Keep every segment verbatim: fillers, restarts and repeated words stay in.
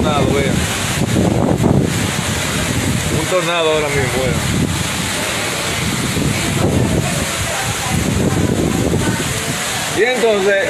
tornado, vean. Un tornado ahora mismo, vean. Y entonces...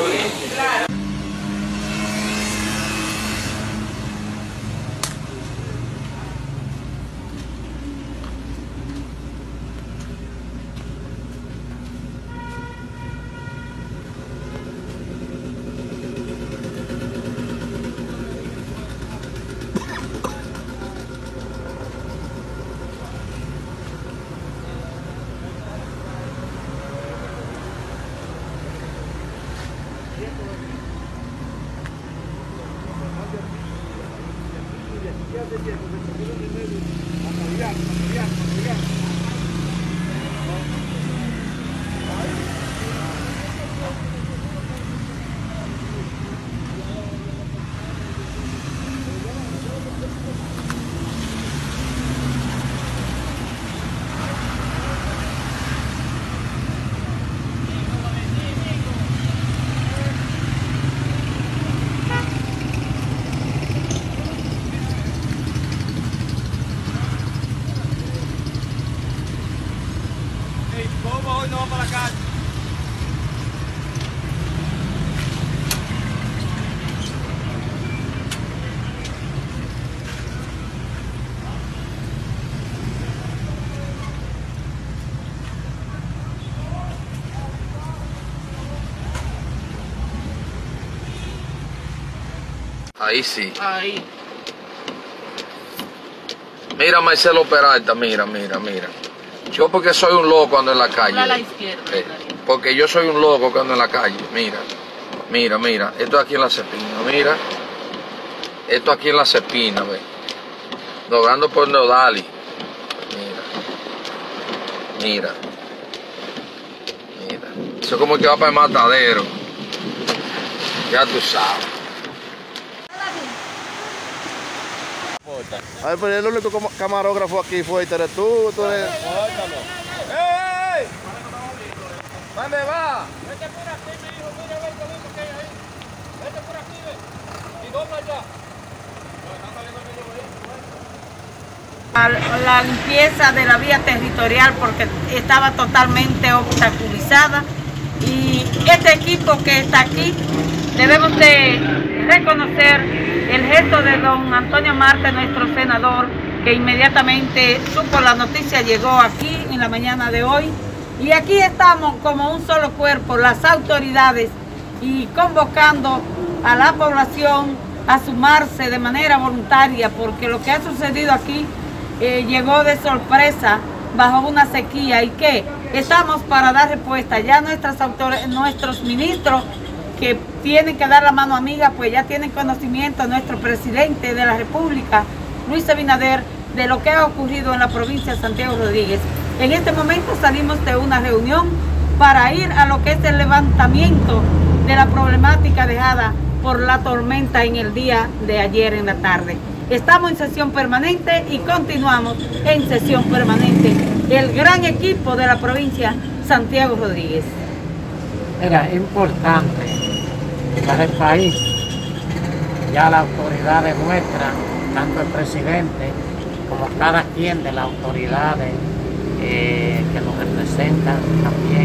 ¿Cómo hoy no va para la calle? Ahí sí. Ahí. Mira, Marcelo Peralta, mira, mira, mira. Yo porque soy un loco ando en la calle. A la izquierda. Eh, porque yo soy un loco que ando en la calle. Mira, mira, mira. Esto aquí en la Cepina, mira. Esto aquí en la Cepina, ve. Doblando por Neodali. Mira. Mira. Mira. Eso es como que va para el matadero. Ya tú sabes. A ver, pero el único camarógrafo aquí fue, eres tú, tú eres... ¡Ey! ¿Dónde va? Vete por aquí, mi hijo, mira el colito que hay ahí. Vete por aquí, ve. Y dobla allá. A la limpieza de la vía territorial porque estaba totalmente obstaculizada y este equipo que está aquí debemos de reconocer el gesto de don Antonio Marte, nuestro senador, que inmediatamente supo la noticia, llegó aquí en la mañana de hoy. Y aquí estamos como un solo cuerpo, las autoridades, y convocando a la población a sumarse de manera voluntaria, porque lo que ha sucedido aquí eh, llegó de sorpresa bajo una sequía y que estamos para dar respuesta. Ya nuestras autoridades, nuestros ministros que tienen que dar la mano amiga, pues ya tienen conocimiento, nuestro presidente de la República, Luis Abinader, de lo que ha ocurrido en la provincia de Santiago Rodríguez. En este momento salimos de una reunión para ir a lo que es el levantamiento de la problemática dejada por la tormenta en el día de ayer en la tarde. Estamos en sesión permanente y continuamos en sesión permanente. El gran equipo de la provincia Santiago Rodríguez. Era importante para el país, ya las autoridades nuestras, tanto el presidente como cada quien de las autoridades eh, que nos representan también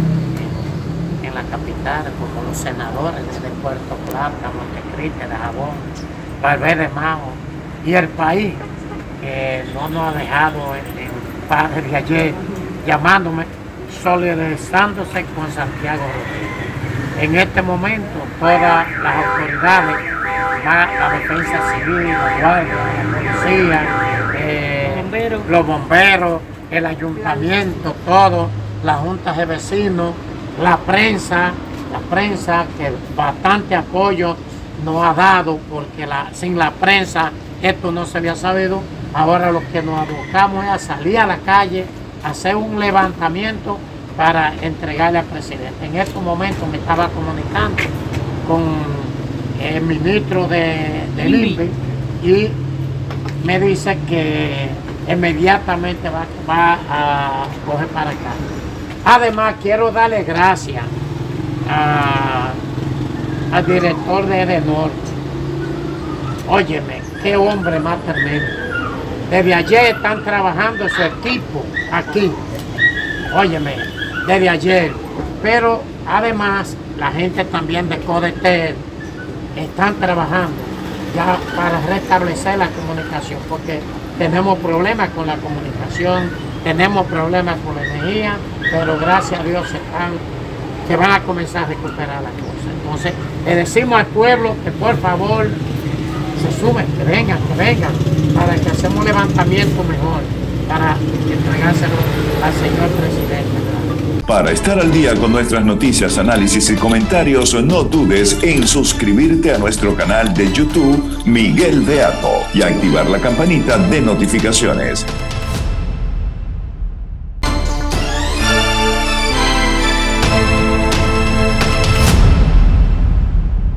en, en la capital, como los senadores de Puerto Plata, Montecristi, de Jabón, Valverde Mao, y el país que no nos ha dejado en, en paz desde ayer, llamándome, solidarizándose con Santiago Rodríguez. En este momento todas las autoridades, la defensa civil, la guardia, la policía, eh, bomberos. los bomberos, el ayuntamiento, todo, las juntas de vecinos, la prensa, la prensa que bastante apoyo nos ha dado, porque la, sin la prensa esto no se había sabido. Ahora lo que nos abocamos es a salir a la calle, a hacer un levantamiento para entregarle al presidente. En estos momentos me estaba comunicando con el ministro de, del I N V I y me dice que inmediatamente va, va a coger para acá. Además, quiero darle gracias a, al director de Edenorte, Óyeme, qué hombre más tremendo. Desde ayer están trabajando su equipo aquí. Óyeme, desde ayer. Pero además, la gente también de Codetel están trabajando ya para restablecer la comunicación, porque tenemos problemas con la comunicación, tenemos problemas con la energía, pero gracias a Dios están, que van a comenzar a recuperar las cosas. Entonces, le decimos al pueblo que por favor se sumen, que vengan, que vengan, para que hacemos un levantamiento mejor, para entregárselo al señor presidente. Para estar al día con nuestras noticias, análisis y comentarios, no dudes en suscribirte a nuestro canal de YouTube Miguel Beato y activar la campanita de notificaciones.